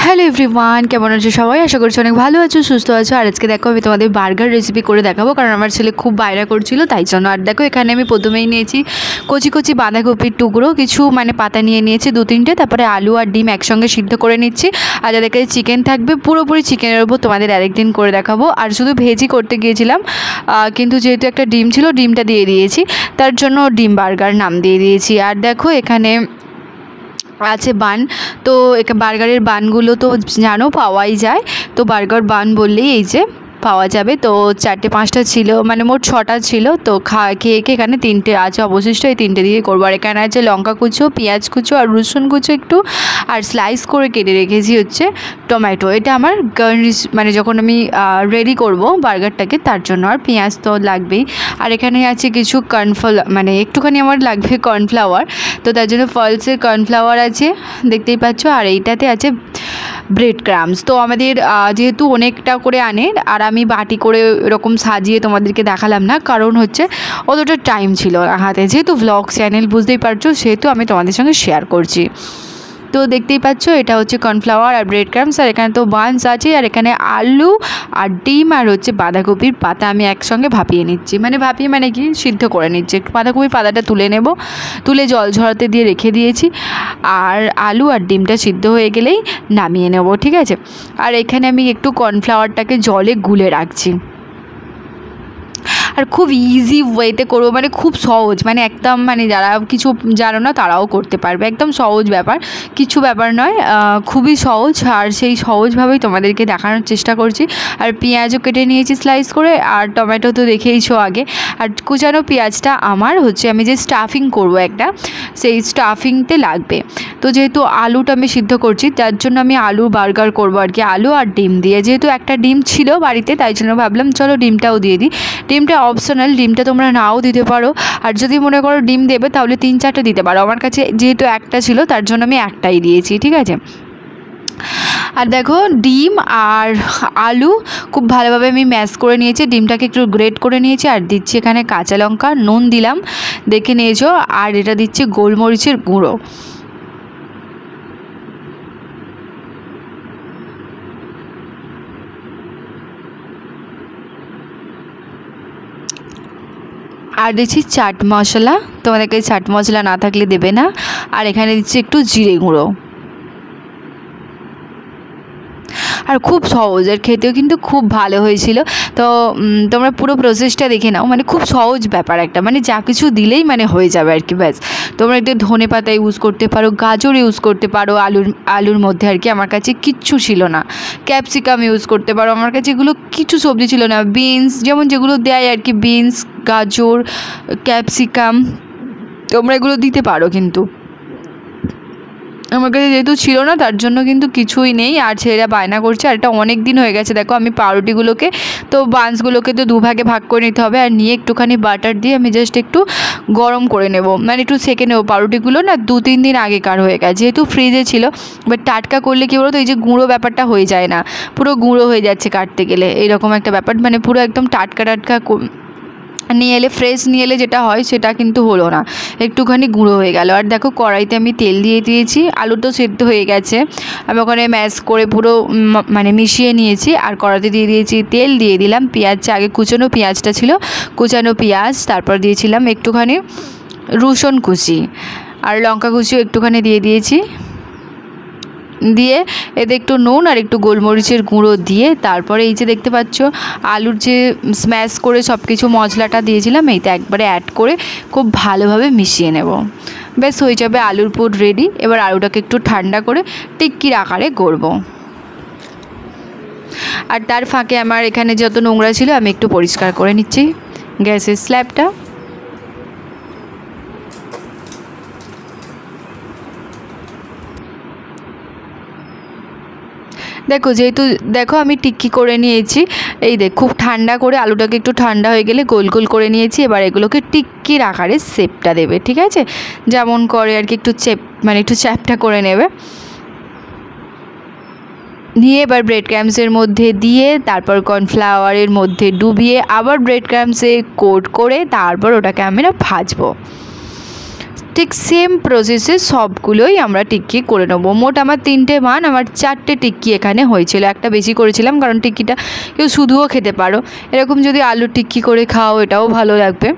Hello everyone, কেমন আছো সবাই? আশা করছি অনেক ভালো আছো, সুস্থ আছো। আর আজকে দেখো আমি তোমাদের বার্গার রেসিপি করে দেখাবো, কারণ আমার ছেলে খুব বাইরে করছিল তাই জন্য। আর দেখো এখানে আমি প্রথমেই নিয়েছি কচি কচি বাঁধাকপির টুকরো, কিছু পাতা নিয়েছি 2-3টে, তারপরে আলু আর ডিম একসঙ্গে সিদ্ধ করে নিচ্ছি। আর যাদের কাছে চিকেন থাকবে, পুরোপুরি চিকেনের উপর তোমাদের আরেকদিন করে দেখাবো। আর শুধু ভেজই করতে গিয়েছিলাম, কিন্তু যেহেতু একটা ডিম ছিল, ডিমটা দিয়ে দিয়েছি, তার জন্য ডিম বার্গার নাম দিয়ে দিয়েছি। আর দেখো এখানে আছে বান। তো বার্গারের বানগুলো তো জানো পাওয়াই যায়, তো বার্গার বান বললেই এই যে পাওয়া যাবে। তো 4-5টা ছিল, মোট 6টা ছিল। তো খেয়ে এখানে 3টে আছে অবশিষ্ট, এই 3টে দিয়ে করবো। আর এখানে আছে লঙ্কা কুচো, পেঁয়াজ কুচো আর রসুন কুচো একটু, আর স্লাইস করে কেটে রেখেছি হচ্ছে টমেটো। এটা আমার গার্নিশ, যখন আমি রেডি করব বার্গারটাকে তার জন্য। আর পেঁয়াজ তো লাগবেই। আর এখানে আছে কিছু একটুখানি আমার লাগবে কর্নফ্লাওয়ার, তো তার জন্য ফলসের কর্নফ্লাওয়ার আছে, দেখতেই পাচ্ছ। আর এইটাতে আছে ব্রেড ক্রামস। তো আমাদের যেহেতু অনেকটা করে আনে, আর আমি বাটি করে এরকম সাজিয়ে তোমাদেরকে দেখালাম না, কারণ হচ্ছে অতটা টাইম ছিল না হাতে, যেহেতু ভ্লগ চ্যানেল বুঝতেই পারছো, সেহেতু আমি তোমাদের সঙ্গে শেয়ার করছি। তো দেখতেই পাচ্ছ এটা হচ্ছে কর্নফ্লাওয়ার আর ব্রেড ক্রামস। আর এখানে তো বানস আছে, আর এখানে আলু আর ডিম আর হচ্ছে বাঁধাকপির পাতা আমি একসঙ্গে ভাপিয়ে নিচ্ছি, ভাপিয়ে কি সিদ্ধ করে নিচ্ছি। একটু বাঁধাকপির পাতাটা তুলে নেব, তুলে জল ঝরাতে দিয়ে রেখে দিয়েছি। আর আলু আর ডিমটা সিদ্ধ হয়ে গেলেই নামিয়ে নেব, ঠিক আছে। আর এখানে আমি একটু কর্নফ্লাওয়ারটাকে জলে গুলে রাখছি। আর খুব ইজি ওয়েতে করবো, খুব সহজ, একদম যারা কিছু জানো না তারাও করতে পারবে, একদম সহজ ব্যাপার, কিছু ব্যাপার নয়, খুবই সহজ। আর সেই সহজভাবেই তোমাদেরকে দেখানোর চেষ্টা করছি। আর পেঁয়াজও কেটে নিয়েছি স্লাইস করে, আর টমেটো তো দেখেইছো আগে। আর কুচানো পেঁয়াজটা আমার হচ্ছে আমি যে স্টাফিং করব একটা, সেই স্টাফিংতে লাগবে। তো যেহেতু আলুটা আমি সিদ্ধ করছি, তার জন্য আমি আলু বার্গার করবো আর কি, আলু আর ডিম দিয়ে। যেহেতু একটা ডিম ছিল বাড়িতে, তাই জন্য ভাবলাম চলো ডিমটাও দিয়ে দিই। ডিমটা অপশনাল, ডিমটা তোমরা নাও দিতে পারো, আর যদি মনে করো ডিম দেবে তাহলে 3-4টে দিতে পারো। আমার কাছে যেহেতু একটা ছিল তার জন্য আমি একটাই দিয়েছি, ঠিক আছে। আর দেখো ডিম আর আলু খুব ভালোভাবে আমি ম্যাশ করে নিয়েছি, ডিমটাকে একটু গ্রেট করে নিয়েছি। আর দিচ্ছি এখানে কাঁচা লঙ্কা, নুন দিলাম দেখে নিয়েছো, আর এটা দিচ্ছি গোলমরিচের গুঁড়ো। আর দিচ্ছি চাট মশলা, তোমাদের কাছে চাট মশলা না থাকলে দেবে না। আর এখানে দিচ্ছি একটু জিরে গুঁড়ো। আর খুব সহজ, আর খেতেও কিন্তু খুব ভালো হয়েছিল। তো তোমরা পুরো প্রসেসটা দেখে নাও, খুব সহজ ব্যাপার একটা, যা কিছু দিলেই হয়ে যাবে আর কি, ব্যাস। তোমরা একটু ধনে পাতা ইউজ করতে পারো, গাজর ইউজ করতে পারো আলুর মধ্যে আর কি, আমার কাছে কিচ্ছু ছিল না। ক্যাপসিকাম ইউজ করতে পারো, আমার কাছে এগুলো কিছু সবজি ছিল না। বিনস যেমন যেগুলো দেয় আর কি, বিনস, গাজর, ক্যাপসিকাম, তোমরা এগুলো দিতে পারো, কিন্তু আমার কাছে যেহেতু ছিল না তার জন্য কিন্তু কিছুই নেই। আর ছেলেরা বায়না করছে, আর এটা অনেক দিন হয়ে গেছে। দেখো আমি পাউরুটিগুলোকে, তো বান্সগুলোকে তো দুভাগে ভাগ করে নিতে হবে, আর নিয়ে একটুখানি বাটার দিয়ে আমি জাস্ট একটু গরম করে নেব, একটু সেঁকে নেবো। পাউরুটিগুলো না 2-3 দিন আগেকার হয়ে গেছে, যেহেতু ফ্রিজে ছিল। বাট টাটকা করলে কী বলো তো, এই যে গুঁড়ো ব্যাপারটা হয়ে যায় না, পুরো গুঁড়ো হয়ে যাচ্ছে কাটতে গেলে, এইরকম একটা ব্যাপার, পুরো একদম টাটকা নিয়ে এলে, ফ্রেশ নিয়ে এলে যেটা হয় সেটা কিন্তু হলো না, একটুখানি গুঁড়ো হয়ে গেল। আর দেখো কড়াইতে আমি তেল দিয়ে দিয়েছি, আলু তো সেদ্ধ হয়ে গেছে, আমি ওখানে ম্যাশ করে পুরো মিশিয়ে নিয়েছি। আর কড়াইতে দিয়ে দিয়েছি তেল, দিয়ে দিলাম পেঁয়াজ, আগে কুচানো পেঁয়াজটা ছিল, কুচানো পেঁয়াজ, তারপর দিয়েছিলাম একটুখানি রসুন কুচি, আর লঙ্কা কুচিও একটুখানি দিয়ে দিয়েছি। দিয়ে এতে একটু নুন আর একটু গোলমরিচের গুঁড়ো দিয়ে, তারপরে এই যে দেখতে পাচ্ছ আলুর যে স্ম্যাশ করে সব কিছু মশলাটা দিয়েছিলাম, এইটা একবারে অ্যাড করে খুব ভালোভাবে মিশিয়ে নেব, ব্যাস হয়ে যাবে আলুর পুর রেডি। এবার আলুটাকে একটু ঠান্ডা করে টিক্কির আকারে করব। আর তার ফাঁকে আমার এখানে যত নোংরা ছিল আমি একটু পরিষ্কার করে নিচ্ছি গ্যাসের স্ল্যাবটা। দেখো আমি টিক্কি করে নিয়েছি, এই খুব ঠান্ডা করে, আলুটাকে একটু ঠান্ডা হয়ে গেলে গোল গোল করে নিয়েছি। এবার এগুলোকে টিক্কির আকারে শেপটা দেবে, ঠিক আছে, যেমন করে আর কি, একটু একটু চ্যাপটা করে নেবে। নিয়ে এবার ব্রেড ক্রাম্বসের মধ্যে দিয়ে, তারপর কর্নফ্লাওয়ারের মধ্যে ডুবিয়ে, আবার ব্রেড ক্রাম্বসে কোট করে, তারপর ওটাকে আমরা ভাজবো। ঠিক সেম প্রসেসে সবগুলোই আমরা টিক্কি করে নেবো। মোট আমার 3টে মান, আমার 4টে টিক্কি এখানে হয়েছিল। একটা বেশি করেছিলাম কারণ টিক্কিটা কেউ শুধুও খেতে পারো, এরকম যদি আলুর টিক্কি করে খাও এটাও ভালো লাগবে।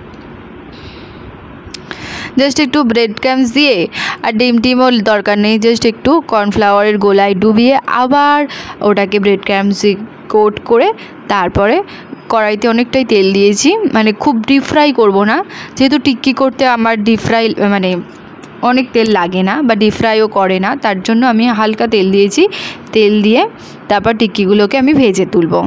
জাস্ট একটু ব্রেড ক্রাম্বস দিয়ে, আর ডিমও দরকার নেই, জাস্ট একটু কর্নফ্লাওয়ারের গোলায় ডুবিয়ে আবার ওটাকে ব্রেড ক্রাম্বসে কোট করে তারপরে কড়াইতে অনেকটাই তেল দিয়েছি, মানে খুব ডিপ ফ্রাই করবো না, যেহেতু টিক্কি করতে আমার ডিপ ফ্রাই মানে অনেক তেল লাগে না বা ডিপ ফ্রাইও করে না, তার জন্য আমি হালকা তেল দিয়েছি। তেল দিয়ে তারপর টিক্কিগুলোকে আমি ভেজে তুলবো।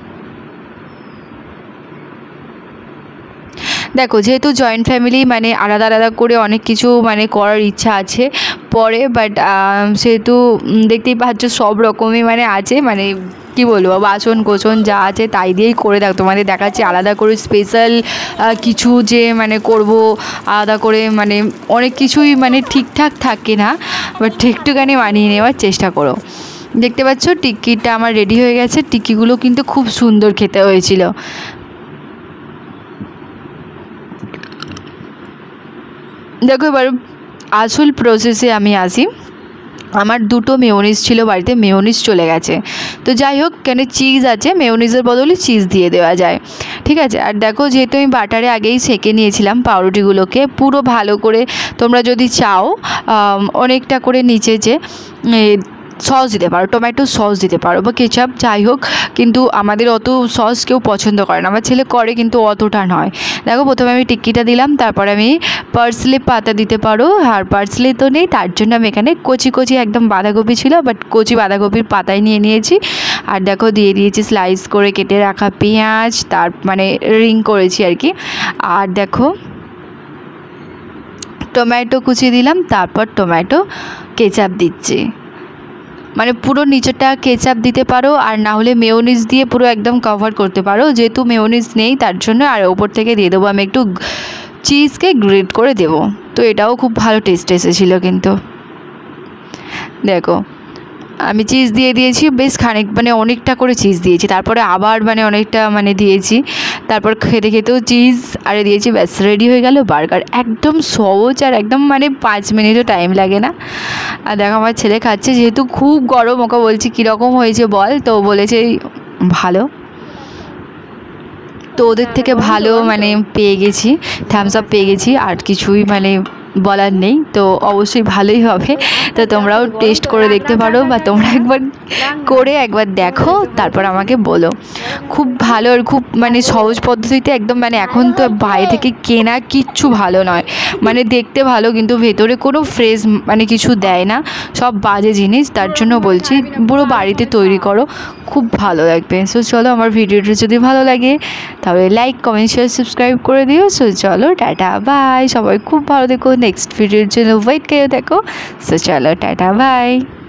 দেখো যেহেতু জয়েন্ট ফ্যামিলি, মানে আলাদা আলাদা করে অনেক কিছু মানে করার ইচ্ছা আছে পরে, বাট সেহেতু দেখতেই পাচ্ছ সব রকমই মানে আছে, মানে কী বলবো, বাসন কোসন যা আছে তাই দিয়েই করে দেখ তোমাদের দেখাচ্ছি। আলাদা করে স্পেশাল কিছু যে মানে করব আলাদা করে, মানে অনেক কিছুই মানে ঠিকঠাক থাকে না, বাট ঠিকঠাকানি মানিয়ে নেওয়ার চেষ্টা করো। দেখতে পাচ্ছ টিক্কিটা আমার রেডি হয়ে গেছে। টিক্কিগুলো কিন্তু খুব সুন্দর খেতে হয়েছিল। দেখো এবার আসল প্রসেসে আমি আসি। আমার 2টো মেয়োনিজ ছিল বাড়িতে, মেয়োনিজ চলে গেছে, তো যাই হোক কেন চিজ আছে, মেয়োনিজের বদলে চিজ দিয়ে দেওয়া যায়, ঠিক আছে। আর দেখো যেহেতু আমি বাটারে আগেই সেঁকে নিয়েছিলাম পাউরুটিগুলোকে পুরো ভালো করে, তোমরা যদি চাও অনেকটা করে নিচে যে সস দিতে পারো, টমেটো সস দিতে পারো বা কেচাপ, যাই হোক, কিন্তু আমাদের অত সস কেউ পছন্দ করে না, আমার ছেলে করে কিন্তু অতটা নয়। দেখো প্রথমে আমি টিক্কিটা দিলাম, তারপরে আমি পার্সলে পাতা দিতে পারো, আর পার্সলে তো নেই, তার জন্য আমি এখানে কচি কচি একদম বাঁধাকপি ছিল, বাট কচি বাঁধাকপির পাতায় নিয়ে নিয়েছি। আর দেখো দিয়ে দিয়েছি স্লাইস করে কেটে রাখা পেঁয়াজ, তার মানে রিং করেছি আর কি। আর দেখো টমেটো কুচি দিলাম, তারপর টমেটো কেচাপ দিচ্ছি, মানে পুরো নিচেটা কেচাপ দিতে পারো, আর না হলে মেয়োনিজ দিয়ে পুরো একদম কভার করতে পারো, যেহেতু মেয়োনিজ নেই তার জন্য। আর ওপর থেকে দিয়ে দেবো আমি একটু চিজকে গ্রেট করে দেবো, তো এটাও খুব ভালো টেস্ট এসেছিলো কিন্তু। দেখো আমি চিজ দিয়ে দিয়েছি বেশ খানিক, মানে অনেকটা করে চিজ দিয়েছি, তারপরে আবার মানে অনেকটা মানে দিয়েছি, তারপর খেতে খেতেও চিজ আরে দিয়েছি, ব্যাস রেডি হয়ে গেল বার্গার। একদম সহজ আর একদম মানে 5 মিনিটও টাইম লাগে না। আর দেখো আমার ছেলে খাচ্ছে, যেহেতু খুব গরম, ওকে বলছি কীরকম হয়েছে বল, তো বলেছে ভালো। তো ওদের থেকে ভালো মানে পেয়ে গেছি, থামস আপ পেয়ে গেছি, আর কিছুই মানে বলার নেই, তো অবশ্যই ভালোই হবে। তো তোমরাও টেস্ট করে দেখতে পারো, বা তোমরা একবার করে একবার দেখো, তারপর আমাকে বলো। খুব ভালো আর খুব মানে সহজ পদ্ধতিতে একদম, মানে এখন তো বাইরে থেকে কেনা কিচ্ছু ভালো নয়, মানে দেখতে ভালো কিন্তু ভেতরে কোনো ফ্রেশ মানে কিছু দেয় না, সব বাজে জিনিস। তার জন্য বলছি পুরো বাড়িতে তৈরি করো, খুব ভালো লাগবে। সো চলো, আমার ভিডিওটা যদি ভালো লাগে তাহলে লাইক কমেন্ট শেয়ার সাবস্ক্রাইব করে দিও। সো চলো টাটা বাই, সবাই খুব ভালো থেকো, নেক্সট ভিডিওর জন্য ওয়েট করে দেখো। সো চলো টাটা বাই।